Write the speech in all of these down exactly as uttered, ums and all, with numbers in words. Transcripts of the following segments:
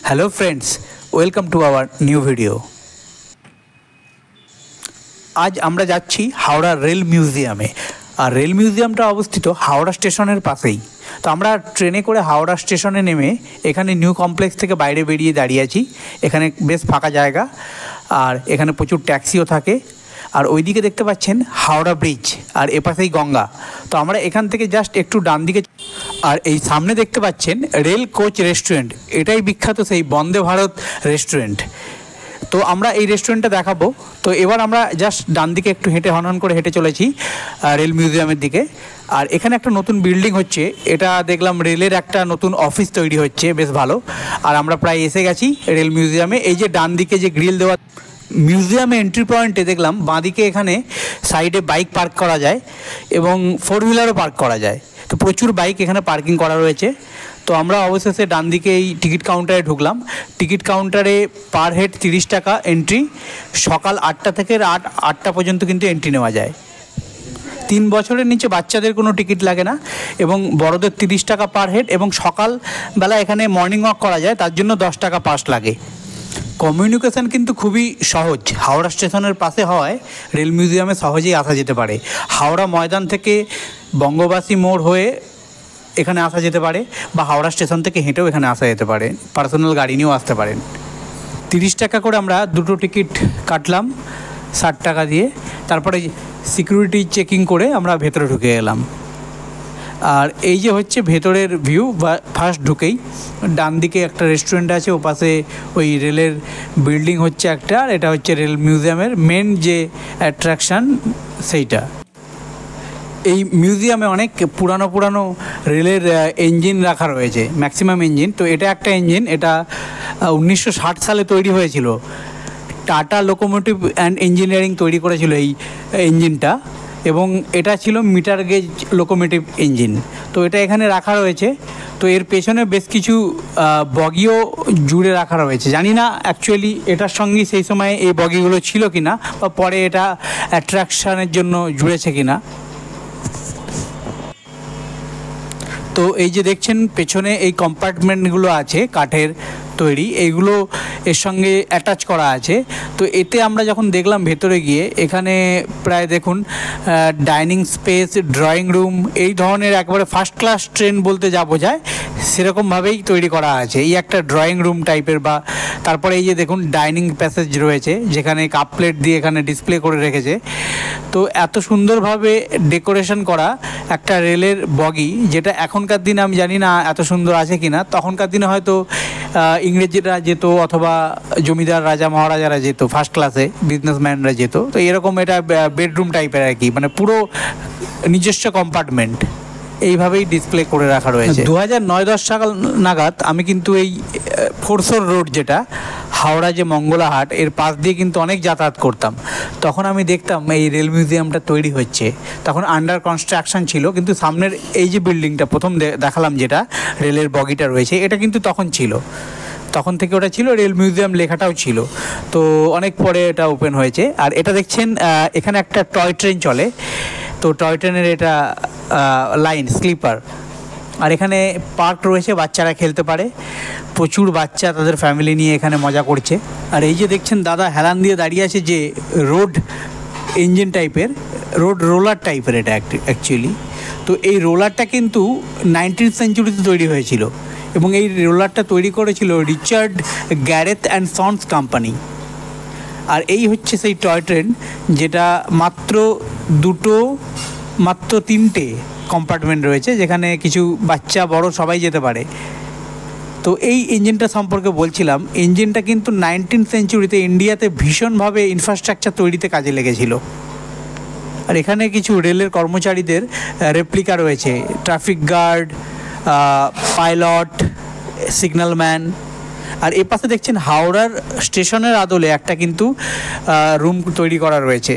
Hello friends, welcome to our new video. আজ আমরা যাচ্ছি হাওড়া রেল মিউজিয়ামে। আর রেল মিউজিয়ামটা অবস্থিত হাওড়া স্টেশনের পাশেই। তো আমরা ট্রেনে করে হাওড়া স্টেশনে নেমে এখানে নিউ কমপ্লেক্স থেকে বাইরে বেরিয়ে দাঁড়িয়ে আছি। এখানে বেশ ফাঁকা জায়গা, আর এখানে প্রচুর ট্যাক্সিও থাকে। আর ওইদিকে দেখতে পাচ্ছেন হাওড়া ব্রিজ, আর এপাশেই গঙ্গা। তো আমরা এখান থেকে জাস্ট একটু ডান দিকে, আর এই সামনে দেখতে পাচ্ছেন রেল কোচ রেস্টুরেন্ট। এটাই বিখ্যাত সেই বন্দে ভারত রেস্টুরেন্ট। তো আমরা এই রেস্টুরেন্টটা দেখাবো। তো এবার আমরা জাস্ট ডান দিকে একটু হেঁটে হনহন করে হেঁটে চলেছি রেল মিউজিয়ামের দিকে। আর এখানে একটা নতুন বিল্ডিং হচ্ছে, এটা দেখলাম রেলের একটা নতুন অফিস তৈরি হচ্ছে, বেশ ভালো। আর আমরা প্রায় এসে গেছি রেল মিউজিয়ামে। এই যে ডান দিকে যে গ্রিল দেওয়া মিউজিয়ামে এন্ট্রি পয়েন্টে দেখলাম বাঁদিকে এখানে সাইডে বাইক পার্ক করা যায় এবং ফোর হুইলারও পার্ক করা যায়। তো প্রচুর বাইক এখানে পার্কিং করা রয়েছে। তো আমরা অবশেষে ডান দিকে এই টিকিট কাউন্টারে ঢুকলাম। টিকিট কাউন্টারে পার হেড তিরিশ টাকা এন্ট্রি। সকাল আটটা থেকে রাত আটটা পর্যন্ত কিন্তু এন্ট্রি নেওয়া যায়। তিন বছরের নিচে বাচ্চাদের কোনো টিকিট লাগে না, এবং বড়দের তিরিশ টাকা পার হেড। এবং সকালবেলা এখানে মর্নিং ওয়াক করা যায়, তার জন্য দশ টাকা পাস লাগে। কমিউনিকেশান কিন্তু খুবই সহজ। হাওড়া স্টেশনের পাশে হওয়ায় রেল মিউজিয়ামে সহজেই আসা যেতে পারে। হাওড়া ময়দান থেকে বঙ্গবাসী মোড় হয়ে এখানে আসা যেতে পারে, বা হাওড়া স্টেশন থেকে হেঁটেও এখানে আসা যেতে পারে। পার্সোনাল গাড়ি নিয়েও আসতে পারেন। তিরিশ টাকা করে আমরা দুটো টিকিট কাটলাম ষাট টাকা দিয়ে। তারপরে সিকিউরিটি চেকিং করে আমরা ভেতরে ঢুকে এলাম। আর এই যে হচ্ছে ভেতরের ভিউ। বা ফার্স্ট ঢুকেই ডান দিকে একটা রেস্টুরেন্ট আছে, ও পাশে ওই রেলের বিল্ডিং হচ্ছে একটা। আর এটা হচ্ছে রেল মিউজিয়ামের মেন যে অ্যাট্রাকশান সেইটা। এই মিউজিয়ামে অনেক পুরানো পুরানো রেলের ইঞ্জিন রাখা রয়েছে, ম্যাক্সিমাম ইঞ্জিন। তো এটা একটা ইঞ্জিন, এটা উনিশশো ষাট সালে তৈরি হয়েছিল। টাটা লোকোমোটিভ অ্যান্ড ইঞ্জিনিয়ারিং তৈরি করেছিল এই ইঞ্জিনটা, এবং এটা ছিল মিটার গেজ লোকোমোটিভ ইঞ্জিন। তো এটা এখানে রাখা রয়েছে। তো এর পেছনে বেশ কিছু বগিও জুড়ে রাখা রয়েছে। জানি না অ্যাকচুয়ালি এটার সঙ্গেই সেই সময় এই বগিগুলো ছিল কিনা, বা পরে এটা অ্যাট্রাকশানের জন্য জুড়েছে কিনা। তো এই যে দেখছেন পেছনে এই কম্পার্টমেন্টগুলো আছে কাঠের তৈরি, এইগুলো এর সঙ্গে অ্যাটাচ করা আছে। তো এতে আমরা যখন দেখলাম ভেতরে গিয়ে, এখানে প্রায় দেখুন ডাইনিং স্পেস, ড্রয়িং রুম, এই ধরনের একবারে ফার্স্ট ক্লাস ট্রেন বলতে যা বোঝায় সেরকমভাবেই তৈরি করা আছে। এই একটা ড্রয়িং রুম টাইপের। বা তারপরে এই যে দেখুন ডাইনিং প্যাসেজ রয়েছে, যেখানে কাপ প্লেট দিয়ে এখানে ডিসপ্লে করে রেখেছে। তো এত সুন্দরভাবে ডেকোরেশন করা একটা রেলের বগি, যেটা এখনকার দিনে আমি জানি না এত সুন্দর আছে কি না। তখনকার দিনে হয়তো ইংরেজরা যেত, অথবা জমিদার রাজা মহারাজারা যেত ফার্স্ট ক্লাসে, বিজনেসম্যানরা যেত। তো এরকম এটা বেডরুম টাইপের আর কি, মানে পুরো নিজস্ব কম্পার্টমেন্ট এইভাবেই ডিসপ্লে করে রাখা রয়েছে। দু হাজার নয় দশ সাল নাগাদ আমি কিন্তু এই ফোরসোর রোড, যেটা হাওড়া যে মঙ্গলা হাট, এর পাশ দিয়ে কিন্তু অনেক যাতায়াত করতাম। তখন আমি দেখতাম এই রেল মিউজিয়ামটা তৈরি হচ্ছে। তখন আন্ডার কনস্ট্রাকশন ছিল, কিন্তু সামনের এই যে বিল্ডিংটা প্রথম দেখালাম, যেটা রেলের বগিটা রয়েছে, এটা কিন্তু তখন ছিল। তখন থেকে ওটা ছিল, রেল মিউজিয়াম লেখাটাও ছিল। তো অনেক পরে এটা ওপেন হয়েছে। আর এটা দেখছেন এখানে একটা টয় ট্রেন চলে। তো টয় ট্রেনের এটা লাইন স্লিপার। আর এখানে পার্ক রয়েছে, বাচ্চারা খেলতে পারে। প্রচুর বাচ্চা তাদের ফ্যামিলি নিয়ে এখানে মজা করছে। আর এই যে দেখছেন দাদা হেলান দিয়ে দাঁড়িয়ে আছে, যে রোড ইঞ্জিন টাইপের, রোড রোলার টাইপের এটা অ্যাকচুয়ালি। তো এই রোলারটা কিন্তু নাইনটিন্থ সেঞ্চুরিতে তৈরি হয়েছিল, এবং এই রোলারটা তৈরি করেছিল Richard Gareth and sons company. আর এই হচ্ছে সেই টয় ট্রেন, যেটা মাত্র দুটো মাত্র তিনটে কম্পার্টমেন্ট রয়েছে, যেখানে কিছু বাচ্চা বড় সবাই যেতে পারে। তো এই ইঞ্জিনটা সম্পর্কে বলছিলাম। ইঞ্জিনটা কিন্তু নাইনটিন সেঞ্চুরিতে ইন্ডিয়াতে ভীষণভাবে ইনফ্রাস্ট্রাকচার তৈরিতে কাজে লেগেছিল। আর এখানে কিছু রেলের কর্মচারীদের রেপ্লিকা রয়েছে, ট্রাফিক গার্ড, পাইলট, সিগন্যালম্যান। আর এ পাশে দেখছেন হাওড়ার স্টেশনের আদলে একটা কিন্তু রুম তৈরি করা রয়েছে।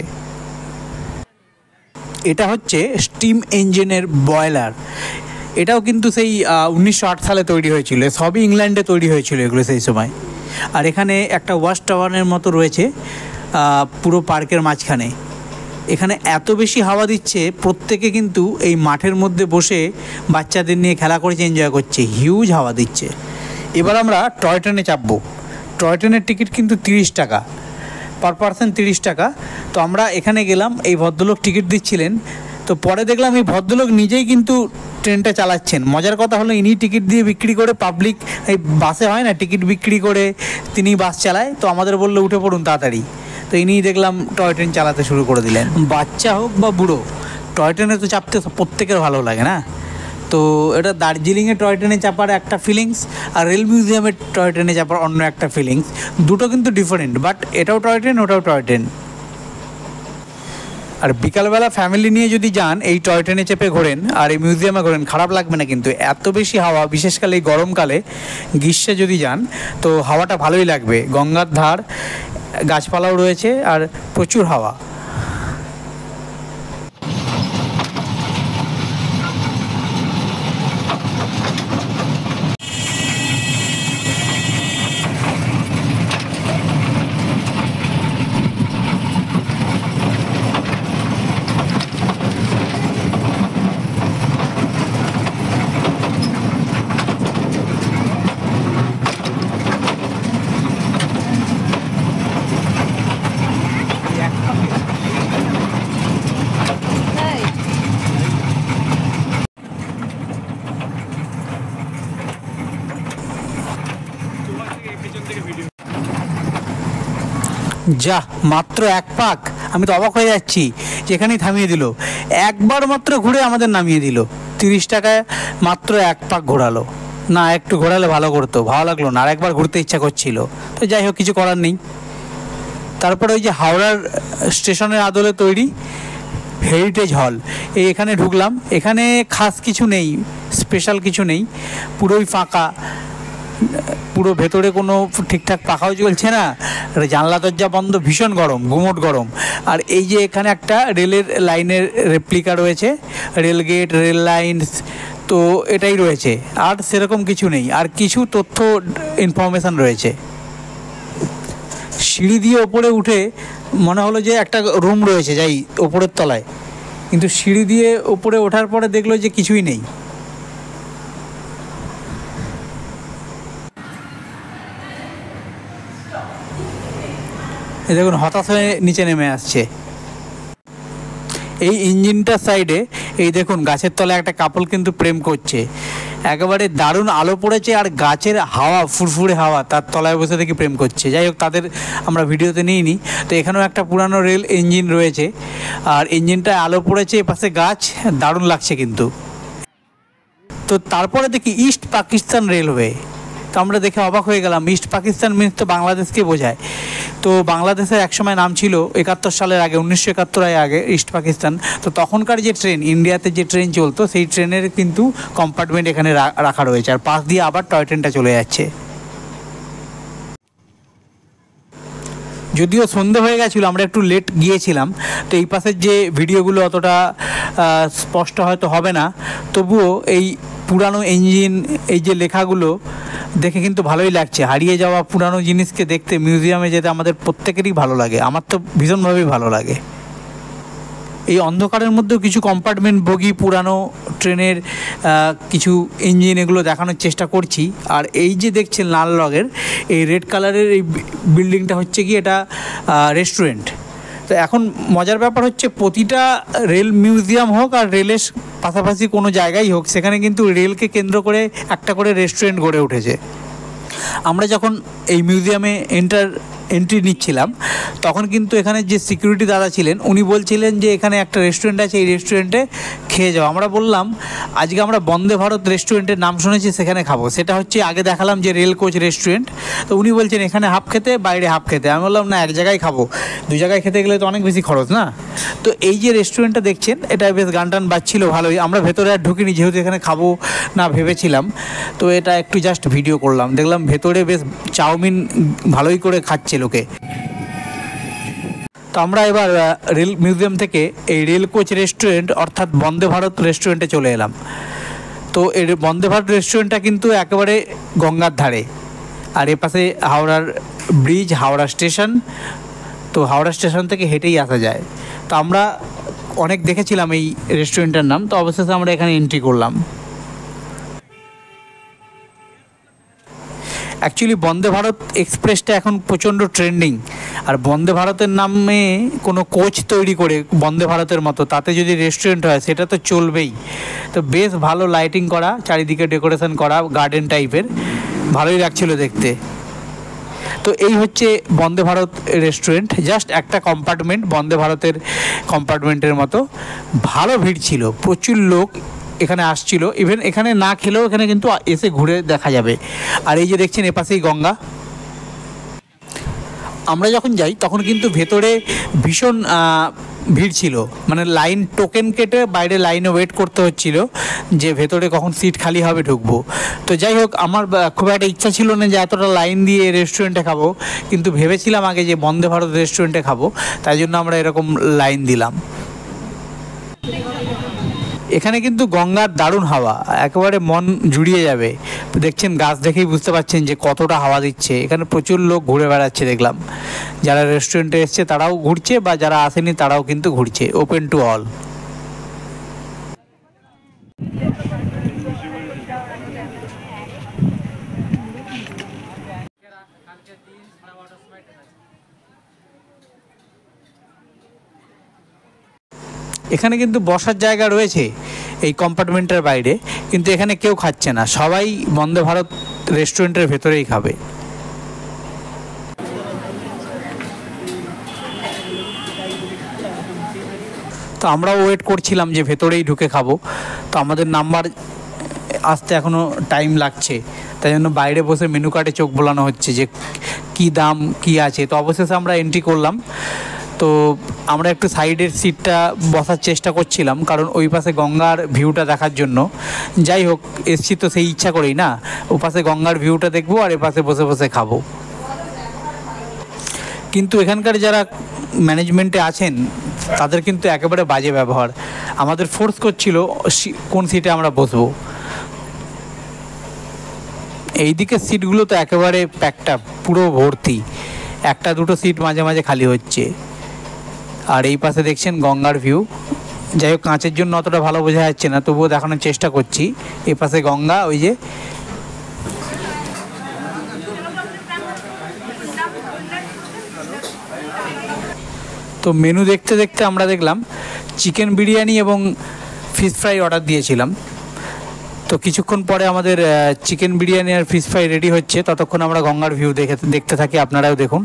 এটা হচ্ছে স্টিম ইঞ্জিনের বয়লার। এটাও কিন্তু সেই উনিশশো আট সালে তৈরি হয়েছিল। সবই ইংল্যান্ডে তৈরি হয়েছিল এগুলো সেই সময়। আর এখানে একটা ওয়াচ টাওয়ারের মতো রয়েছে পুরো পার্কের মাঝখানে। এখানে এত বেশি হাওয়া দিচ্ছে, প্রত্যেকে কিন্তু এই মাঠের মধ্যে বসে বাচ্চাদের নিয়ে খেলা করছে, এনজয় করছে। হিউজ হাওয়া দিচ্ছে। এবার আমরা টয় ট্রেনে চাপবো। টয় ট্রেনের টিকিট কিন্তু তিরিশ টাকা, পার পার্সন তিরিশ টাকা। তো আমরা এখানে গেলাম, এই ভদ্রলোক টিকিট দিচ্ছিলেন। তো পরে দেখলাম এই ভদ্রলোক নিজেই কিন্তু ট্রেনটা চালাচ্ছেন। মজার কথা হলো ইনি টিকিট দিয়ে বিক্রি করে, পাবলিক এই বাসে হয় না টিকিট বিক্রি করে, তিনি বাস চালায়। তো আমাদের বললো উঠে পড়ুন তাড়াতাড়ি। তো ইনি দেখলাম টয় ট্রেন চালাতে শুরু করে দিলেন। বাচ্চা হোক বা বুড়ো, টয় ট্রেনে তো চাপতে প্রত্যেকের ভালো লাগে না? তো এটা দার্জিলিংয়ে টয় ট্রেনে চাপার একটা ফিলিংস, আর রেল মিউজিয়ামের টয় ট্রেনে চাপার অন্য একটা ফিলিংস। দুটো কিন্তু ডিফারেন্ট, বাট এটাও টয় ট্রেন, ওটাও টয় ট্রেন। আর বিকালবেলা ফ্যামিলি নিয়ে যদি যান, এই টয় ট্রেনে চেপে ঘোরেন আর এই মিউজিয়ামে ঘোরেন, খারাপ লাগবে না কিন্তু। এত বেশি হাওয়া, বিশেষকালে এই গরমকালে, গ্রীষ্মে যদি যান তো হাওয়াটা ভালোই লাগবে। গঙ্গার ধার, গাছপালাও রয়েছে আর প্রচুর হাওয়া। যা মাত্র এক পাক, আমি তো অবাক হয়ে যাচ্ছি, যেখানেই থামিয়ে দিল। একবার মাত্র ঘুরে আমাদের নামিয়ে দিল। তিরিশ টাকায় মাত্র এক পাক ঘোরালো। না, একটু ঘোরালে ভালো করতো, ভালো লাগলো না, আর একবার ঘুরতে ইচ্ছা করছিল। তো যাই হোক, কিছু করার নেই। তারপরে ওই যে হাওড়ার স্টেশনের আদলে তৈরি হেরিটেজ হল, এই এখানে ঢুকলাম। এখানে খাস কিছু নেই, স্পেশাল কিছু নেই, পুরোই ফাঁকা। পুরো ভেতরে কোনো ঠিকঠাক পাখাও চলছে না, জানলা দরজা বন্ধ, ভীষণ গরম, গুমোট গরম। আর এই যে এখানে একটা রেলের লাইনের রেপ্লিকা রয়েছে, রেল গেট, রেল লাইন, তো এটাই রয়েছে, আর সেরকম কিছু নেই। আর কিছু তথ্য ইনফরমেশান রয়েছে। সিঁড়ি দিয়ে ওপরে উঠে মনে হলো যে একটা রুম রয়েছে যাই ওপরের তলায়, কিন্তু সিঁড়ি দিয়ে ওপরে ওঠার পরে দেখলো যে কিছুই নেই। এই দেখুন, হতাশ হয়ে নিচে নেমে আসছে। এই ইঞ্জিনটার সাইডে এই দেখুন, গাছের তলায় একটা কাপল কিন্তু প্রেম করছে। একেবারে দারুণ আলো পড়েছে, আর গাছের হাওয়া, ফুরফুরে হাওয়া, তার তলায় বসে থেকে প্রেম করছে। যাই হোক, তাদের আমরা ভিডিওতে নিইনি। তো এখানেও একটা পুরানো রেল ইঞ্জিন রয়েছে, আর ইঞ্জিনটায় আলো পড়েছে, এপাশে গাছ, দারুণ লাগছে কিন্তু। তো তারপরে দেখি ইস্ট পাকিস্তান রেলওয়ে। তো আমরা দেখে অবাক হয়ে গেলাম। ইস্ট পাকিস্তান মিনস তো বাংলাদেশকে বোঝায়। তো বাংলাদেশের একসময় নাম ছিল একাত্তর সালের আগে, উনিশশো একাত্তরের আগে ইস্ট পাকিস্তান। তো তখনকার যে ট্রেন, ইন্ডিয়াতে যে ট্রেন চলতো, সেই ট্রেনের কিন্তু কম্পার্টমেন্ট এখানে রাখা রয়েছে, আর পাশ দিয়ে আবার টয় ট্রেনটা চলে যাচ্ছে। যদিও সন্ধে হয়ে গেছিলো, আমরা একটু লেট গিয়েছিলাম, তো এই পাশের যে ভিডিওগুলো অতটা স্পষ্ট হয়তো হবে না, তবুও এই পুরানো ইঞ্জিন, এই যে লেখাগুলো দেখে কিন্তু ভালোই লাগছে। হারিয়ে যাওয়া পুরানো জিনিসকে দেখতে মিউজিয়ামে যেতে আমাদের প্রত্যেকেরই ভালো লাগে, আমার তো ভীষণভাবেই ভালো লাগে। এই অন্ধকারের মধ্যেও কিছু কম্পার্টমেন্ট, বগি, পুরানো ট্রেনের কিছু ইঞ্জিন, এগুলো দেখানোর চেষ্টা করছি। আর এই যে দেখছেন লাল রঙের, এই রেড কালারের এই বিল্ডিংটা হচ্ছে কি, এটা রেস্টুরেন্ট। তো এখন মজার ব্যাপার হচ্ছে, প্রতিটা রেল মিউজিয়াম হোক আর রেলের পাশাপাশি কোনো জায়গায় হোক, সেখানে কিন্তু রেলকে কেন্দ্র করে একটা করে রেস্টুরেন্ট গড়ে উঠেছে। আমরা যখন এই মিউজিয়ামে এন্টার এন্ট্রি নিচ্ছিলাম, তখন কিন্তু এখানে যে সিকিউরিটি দাদা ছিলেন, উনি বলছিলেন যে এখানে একটা রেস্টুরেন্ট আছে, এই রেস্টুরেন্টে খেয়ে যাও। আমরা বললাম আজকে আমরা বন্দে ভারত রেস্টুরেন্টের নাম শুনেছি, সেখানে খাবো। সেটা হচ্ছে আগে দেখালাম যে রেল কোচ রেস্টুরেন্ট। তো উনি বলছেন এখানে হাফ খেতে, বাইরে হাফ খেতে। আমি বললাম না, এক জায়গায় খাবো, দু জায়গায় খেতে গেলে তো অনেক বেশি খরচ না। তো এই যে রেস্টুরেন্টটা দেখছেন, এটা বেশ গান টান বাজছিল ভালোই। আমরা ভেতরে আর ঢুকিনি, যেহেতু এখানে খাবো না ভেবেছিলাম। তো এটা একটু জাস্ট ভিডিও করলাম। দেখলাম ভেতরে বেশ চাউমিন ভালোই করে খাচ্ছে লোকে। তো আমরা এবার রেল মিউজিয়াম থেকে এই রেল কোচ রেস্টুরেন্ট অর্থাৎ বন্দে ভারত রেস্টুরেন্টে চলে এলাম। তো এই বন্দে ভারত রেস্টুরেন্টটা কিন্তু একেবারে গঙ্গার ধারে, আর এপাশে হাওড়ার ব্রিজ, হাওড়া স্টেশন। তো হাওড়া স্টেশন থেকে হেঁটেই আসা যায়। তো আমরা অনেক দেখেছিলাম এই রেস্টুরেন্টের নাম, তো অবশেষে আমরা এখানে এন্ট্রি করলাম। অ্যাকচুয়ালি বন্দে ভারত এক্সপ্রেসটা এখন প্রচণ্ড ট্রেন্ডিং, আর বন্দে ভারতের নামে কোনো কোচ তৈরি করে বন্দে ভারতের মতো তাতে যদি রেস্টুরেন্ট হয় সেটা তো চলবেই। তো বেশ ভালো লাইটিং করা, চারিদিকে ডেকোরেশন করা, গার্ডেন টাইপের, ভালোই লাগছিল দেখতে। তো এই হচ্ছে বন্দে ভারত রেস্টুরেন্ট, জাস্ট একটা কম্পার্টমেন্ট বন্দে ভারতের কম্পার্টমেন্টের মতো। ভালো ভিড় ছিল, প্রচুর লোক এখানে আসছিল। ইভেন এখানে না খেলেও এখানে কিন্তু এসে ঘুরে দেখা যাবে। আর এই যে দেখছেন এপাশেই গঙ্গা। আমরা যখন যাই তখন কিন্তু ভেতরে ভীষণ ভিড় ছিল, মানে লাইন টোকেন কেটে বাইরে লাইনে ওয়েট করতে হচ্ছিল যে ভেতরে কখন সিট খালি হবে ঢুকবো। তো যাই হোক, আমার খুব একটা ইচ্ছা ছিল না যে এতটা লাইন দিয়ে রেস্টুরেন্টে খাবো, কিন্তু ভেবেছিলাম আগে যে বন্দে ভারত রেস্টুরেন্টে খাবো, তাই জন্য আমরা এরকম লাইন দিলাম। এখানে কিন্তু গঙ্গার দারুণ হাওয়া, একেবারে মন জুড়িয়ে যাবে। দেখছেন গাছ দেখেই বুঝতে পারছেন যে কতটা হাওয়া দিচ্ছে। এখানে প্রচুর লোক ঘুরে বেড়াচ্ছে দেখলাম, যারা রেস্টুরেন্টে এসছে তারাও ঘুরছে, বা যারা আসেনি তারাও কিন্তু ঘুরছে, ওপেন টু অল। এখানে কিন্তু বসার জায়গা রয়েছে এই কম্পার্টমেন্টের বাইরে, কিন্তু এখানে কেউ খাচ্ছে না, সবাই বন্দে ভারত রেস্টুরেন্টের ভেতরেই খাবে। তো আমরাও ওয়েট করছিলাম যে ভেতরেই ঢুকে খাবো। তো আমাদের নাম্বার আসতে এখনও টাইম লাগছে, তাই জন্য বাইরে বসে মেনু কার্ডে চোখ বোলানো হচ্ছে যে কী দাম কী আছে। তো অবশেষে আমরা এন্ট্রি করলাম। তো আমরা একটু সাইডের সিটটা বসার চেষ্টা করছিলাম, কারণ ওই পাশে গঙ্গার ভিউটা দেখার জন্য। যাই হোক, এসছি তো সেই ইচ্ছা করেই না, ও পাশে গঙ্গার ভিউটা দেখবো আর এ পাশে বসে বসে খাবো। কিন্তু এখানকার যারা ম্যানেজমেন্টে আছেন তাদের কিন্তু একেবারে বাজে ব্যবহার, আমাদের ফোর্স করছিল কোন সিটে আমরা বসবো। এই দিকের সিটগুলো তো একেবারে প্যাকটা পুরো ভর্তি, একটা দুটো সিট মাঝে মাঝে খালি হচ্ছে। আর এই পাশে দেখছেন গঙ্গার ভিউ। যাই হোক, কাঁচের জন্য অতটা ভালো বোঝা যাচ্ছে না, তবুও দেখানোর চেষ্টা করছি। এই পাশে গঙ্গা, ওই যে। তো মেনু দেখতে দেখতে আমরা দেখলাম চিকেন বিরিয়ানি এবং ফিশ ফ্রাই অর্ডার দিয়েছিলাম। তো কিছুক্ষণ পরে আমাদের চিকেন বিরিয়ানি আর ফিশ ফ্রাই রেডি হচ্ছে, ততক্ষণ আমরা গঙ্গার ভিউ দেখে দেখতে থাকি, আপনারাও দেখুন।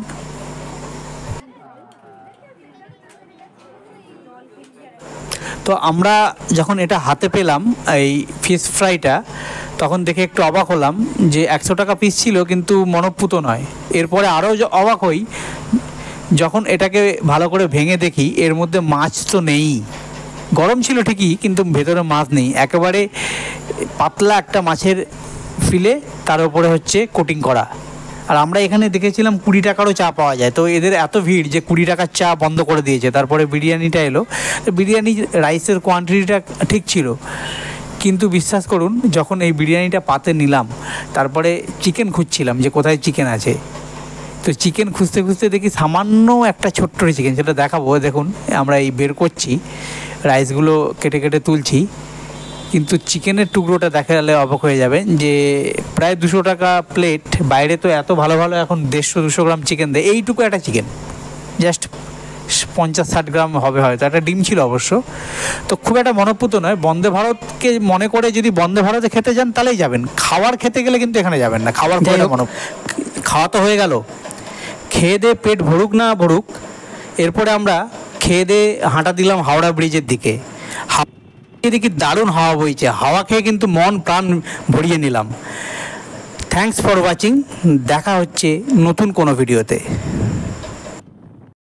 তো আমরা যখন এটা হাতে পেলাম এই ফিশ ফ্রাইটা, তখন দেখে একটু অবাক হলাম যে একশো টাকা পিস ছিল, কিন্তু মনঃপূত নয়। এরপরে আরও অবাক হই যখন এটাকে ভালো করে ভেঙে দেখি, এর মধ্যে মাছ তো নেই। গরম ছিল ঠিকই, কিন্তু ভেতরে মাছ নেই, একেবারে পাতলা একটা মাছের ফিলে, তার উপরে হচ্ছে কোটিং করা। আর আমরা এখানে দেখেছিলাম কুড়ি টাকারও চা পাওয়া যায়। তো এদের এত ভিড় যে কুড়ি টাকার চা বন্ধ করে দিয়েছে। তারপরে বিরিয়ানিটা এলো, বিরিয়ানি রাইসের কোয়ান্টিটিটা ঠিক ছিল, কিন্তু বিশ্বাস করুন যখন এই বিরিয়ানিটা পাতে নিলাম, তারপরে চিকেন খুঁজছিলাম যে কোথায় চিকেন আছে। তো চিকেন খুঁজতে খুঁজতে দেখি সামান্য একটা ছোট্ট চিকেন, সেটা দেখাবো। দেখুন আমরা এই বের করছি, রাইসগুলো কেটে কেটে তুলছি, কিন্তু চিকেনের টুকরোটা দেখালে অবাক হয়ে যাবেন যে প্রায় দুশো টাকা প্লেট। বাইরে তো এত ভালো ভালো এখন দেড়শো দুশো গ্রাম চিকেন দেয়, এইটুকু একটা চিকেন জাস্ট পঞ্চাশ ষাট গ্রাম হবে হয়তো, একটা ডিম ছিল অবশ্য। তো খুব একটা মনঃপূত নয়। বন্দে ভারতকে মনে করে যদি বন্দে ভারতে খেতে যান তাহলেই যাবেন, খাওয়ার খেতে গেলে কিন্তু এখানে যাবেন না। খাওয়ার খেয়ে মনে খাওয়া তো হয়ে গেল, খেয়ে দে পেট ভরুক না ভরুক, এরপরে আমরা খেয়ে দে হাঁটা দিলাম হাওড়া ব্রিজের দিকে। এদিকে দারুণ হাওয়া বইছে, হাওয়া খেয়ে কিন্তু মন প্রাণ ভরিয়ে নিলাম। থ্যাঙ্কস ফর ওয়াচিং, দেখা হচ্ছে নতুন কোনো ভিডিওতে।